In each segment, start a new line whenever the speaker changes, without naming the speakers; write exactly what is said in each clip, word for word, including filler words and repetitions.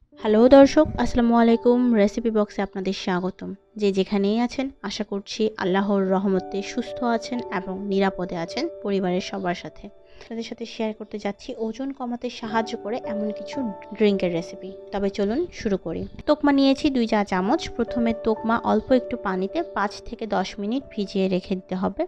Hello দর্শক, আসসালামু আলাইকুম। রেসিপি বক্সে আপনাদের স্বাগতম। যে যেখানেই আছেন আশা করছি আল্লাহর রহমতে সুস্থ আছেন এবং নিরাপদে আছেন পরিবারের সবার সাথে। তাদের সাথে শেয়ার করতে যাচ্ছি ওজন কমাতে সাহায্য করে এমন কিছু ড্রিঙ্কের রেসিপি। তবে চলুন শুরু করি। তোকমা নিয়েছি দুই চা চামচ। প্রথমে তোকমা অল্প একটু পানিতে পাঁচ থেকে দশ মিনিট ভিজিয়ে রেখে দিতে হবে।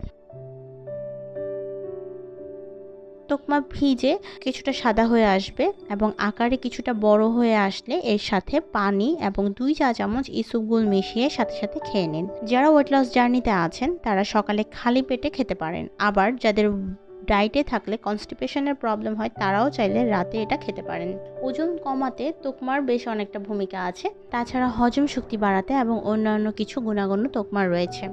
তোকমা ভিজে কিছুটা সাদা হয়ে আসবে এবং আকারে কিছুটা বড় হয়ে আসলে এর সাথে পানি এবং দুই চা চামচ ইসবগুল মিশিয়ে সাথে সাথে খেয়ে নিন। যারা ওয়েট লস জার্নিতে আছেন তারা সকালে খালি পেটে খেতে পারেন। আবার যাদের ডায়েটে থাকলে কনস্টিপেশনের প্রবলেম হয় তারাও চাইলে রাতে এটা খেতে পারেন। ওজন কমাতে তোকমার বেশ অনেকটা ভূমিকা আছে। তাছাড়া হজম শক্তি বাড়াতে এবং অন্যান্য কিছু গুণাগুণ তোকমার রয়েছে।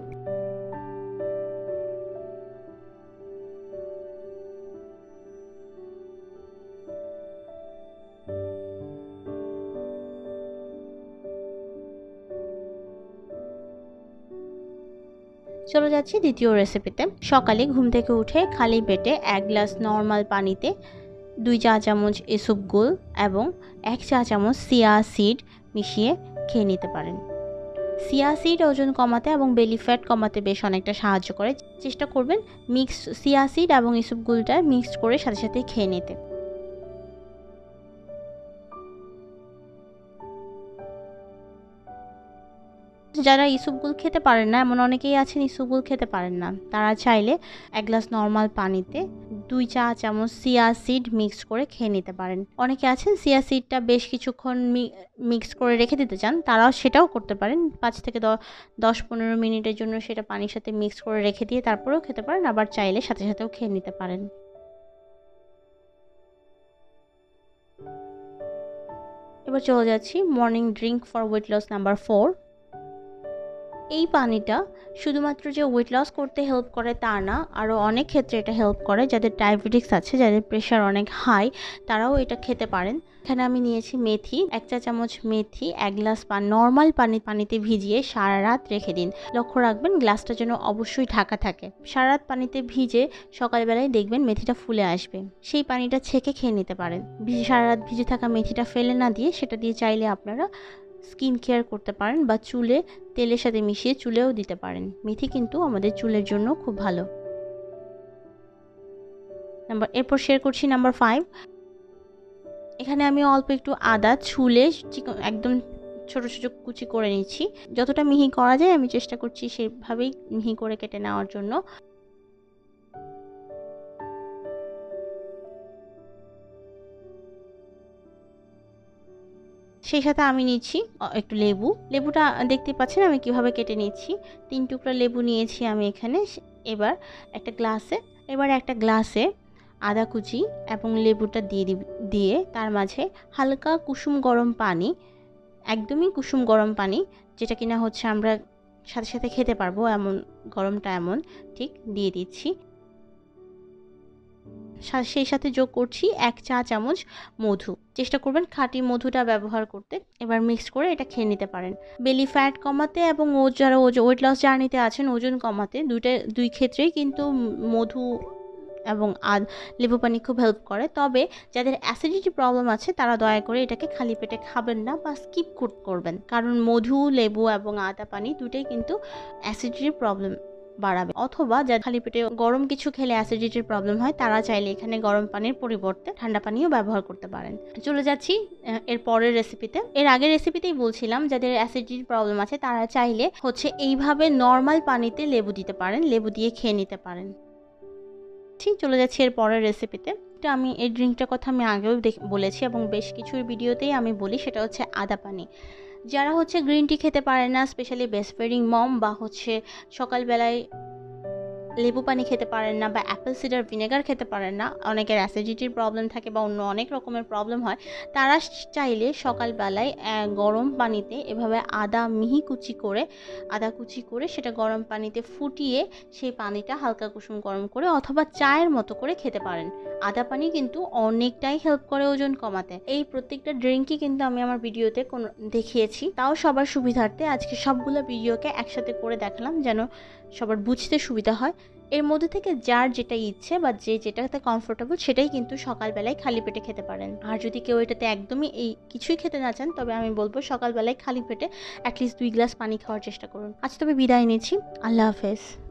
চলে যাচ্ছি দ্বিতীয় রেসিপিতে। সকালে ঘুম থেকে উঠে খালি পেটে এক গ্লাস নর্মাল পানিতে দুই চা চামচ ইসবগুল এবং এক চা চামচ চিয়া সিড মিশিয়ে খেয়ে নিতে পারেন। চিয়া সিড ওজন কমাতে এবং বেলি ফ্যাট কমাতে বেশ অনেকটা সাহায্য করে। চেষ্টা করবেন মিক্স চিয়া সিড এবং ইসবগুলটা মিক্সড করে সাথে সাথে খেয়ে নিতে। যারা ইসবগুল খেতে পারেন না, এমন অনেকেই আছেন ইসবগুল খেতে পারেন না, তারা চাইলে এক গ্লাস নর্মাল পানিতে দুই চা চামচ চিয়া সিড মিক্স করে খেয়ে নিতে পারেন। অনেকে আছেন চিয়া সিডটা বেশ কিছুক্ষণ মিক্স করে রেখে দিতে চান, তারাও সেটাও করতে পারেন। পাঁচ থেকে দশ পনেরো মিনিটের জন্য সেটা পানির সাথে মিক্স করে রেখে দিয়ে তারপরেও খেতে পারেন, আবার চাইলে সাথে সাথেও খেয়ে নিতে পারেন। এবার চলে যাচ্ছি morning drink for weight loss number four. এই পানিটা শুধুমাত্র যে ওয়েট লস করতে হেল্প করে তা না, আরও অনেক ক্ষেত্রে এটা হেল্প করে। যাদের ডায়াবেটিক্স আছে, যাদের প্রেশার অনেক হাই, তারাও এটা খেতে পারেন। এখানে আমি নিয়েছি মেথি, এক চা চামচ মেথি এক গ্লাস পানি নর্মাল পানি পানিতে ভিজিয়ে সারা রাত রেখে দিন। লক্ষ্য রাখবেন গ্লাসটা যেন অবশ্যই ঢাকা থাকে। সারা রাত পানিতে ভিজে সকালবেলায় দেখবেন মেথিটা ফুলে আসবে। সেই পানিটা ছেঁকে খেয়ে নিতে পারেন। ভিজে সারা রাত ভিজে থাকা মেথিটা ফেলে না দিয়ে সেটা দিয়ে চাইলে আপনারা স্কিন কেয়ার করতে পারেন বা চুলে তেলের সাথে মিশিয়ে চুলেও দিতে পারেন। মেথি কিন্তু আমাদের চুলের জন্য খুব ভালো। নাম্বার এরপর শেয়ার করছি নাম্বার ফাইভ। এখানে আমি অল্প একটু আদা ছুলে একদম ছোট ছোট কুচি করে নিচ্ছি। যতটা মিহি করা যায় আমি চেষ্টা করছি সেভাবেই মিহি করে কেটে নেওয়ার জন্য। সেই সাথে আমি নিচ্ছি একটু লেবু। লেবুটা দেখতে পাচ্ছেন আমি কিভাবে কেটে নিচ্ছি। তিন টুকরা লেবু নিয়েছি আমি এখানে। এবার একটা গ্লাসে এবার একটা গ্লাসে আদা কুচি এবং লেবুটা দিয়ে দিয়ে তার মাঝে হালকা কুসুম গরম পানি, একদমই কুসুম গরম পানি, যেটা কিনা হচ্ছে আমরা সাথে সাথে খেতে পারবো এমন গরমটা, এমন ঠিক দিয়ে দিচ্ছি। সেই সাথে যোগ করছি এক চা চামচ মধু। চেষ্টা করবেন খাঁটি মধুটা ব্যবহার করতে। এবার মিক্স করে এটা খেয়ে নিতে পারেন। বেলি ফ্যাট কমাতে এবং ও যারা ওয়েট লস জার্নিতে আছেন ওজন কমাতে দুইটা দুই ক্ষেত্রেই কিন্তু মধু এবং আদ লেবু পানি খুব হেল্প করে। তবে যাদের অ্যাসিডিটি প্রবলেম আছে তারা দয়া করে এটাকে খালি পেটে খাবেন না বা স্কিপ করবেন, কারণ মধু, লেবু এবং আদা পানি দুটোই কিন্তু অ্যাসিডিটির প্রবলেম বাড়াবে। অথবা যারা খালি পেটে গরম কিছু খেলে অ্যাসিডিটির প্রবলেম হয় তারা চাইলে এখানে গরম পানির পরিবর্তে ঠান্ডা পানিও ব্যবহার করতে পারেন। চলে যাচ্ছি এর পরের রেসিপিতে। এর আগের রেসিপিতেই বলছিলাম যাদের অ্যাসিডিটির প্রবলেম আছে তারা চাইলে হচ্ছে এইভাবে নর্মাল পানিতে লেবু দিতে পারেন, লেবু দিয়ে খেয়ে নিতে পারেন। ঠিক চলে যাচ্ছি এর পরের রেসিপিতে। এটা আমি এই ড্রিঙ্কটার কথা আমি আগেও বলেছি এবং বেশ কিছু ভিডিওতেই আমি বলি, সেটা হচ্ছে আদা পানি। যারা হচ্ছে গ্রিন টি খেতে পারে না, স্পেশালি ব্রেস্টফিডিং মম, বা হচ্ছে সকালবেলায় লেবু পানি খেতে পারেন না বা অ্যাপেল সিডার ভিনেগার খেতে পারেন না, অনেকের অ্যাসিডিটির প্রবলেম থাকে বা অন্য অনেক রকমের প্রবলেম হয়, তারা চাইলে সকালবেলায় গরম পানিতে এভাবে আদা মিহি কুচি করে আদা কুচি করে সেটা গরম পানিতে ফুটিয়ে সেই পানিটা হালকা কুসুম গরম করে অথবা চায়ের মতো করে খেতে পারেন। আদা পানি কিন্তু অনেকটাই হেল্প করে ওজন কমাতে। এই প্রত্যেকটা ড্রিঙ্কই কিন্তু আমি আমার ভিডিওতে কোনো দেখিয়েছি, তাও সবার সুবিধার্থে আজকে সবগুলো ভিডিওকে একসাথে করে দেখালাম যেন সবার বুঝতে সুবিধা হয়। এর মধ্যে থেকে যার যেটা ইচ্ছে বা যে যেটাতে কমফোর্টেবল সেটাই কিন্তু সকালবেলায় খালি পেটে খেতে পারেন। আর যদি কেউ এটাতে একদমই এই কিছুই খেতে না চান, তবে আমি বলবো সকালবেলায় খালি পেটে অ্যাটলিস্ট দুই গ্লাস পানি খাওয়ার চেষ্টা করুন। আজ তবে বিদায় নিচ্ছি। আল্লাহ হাফেজ।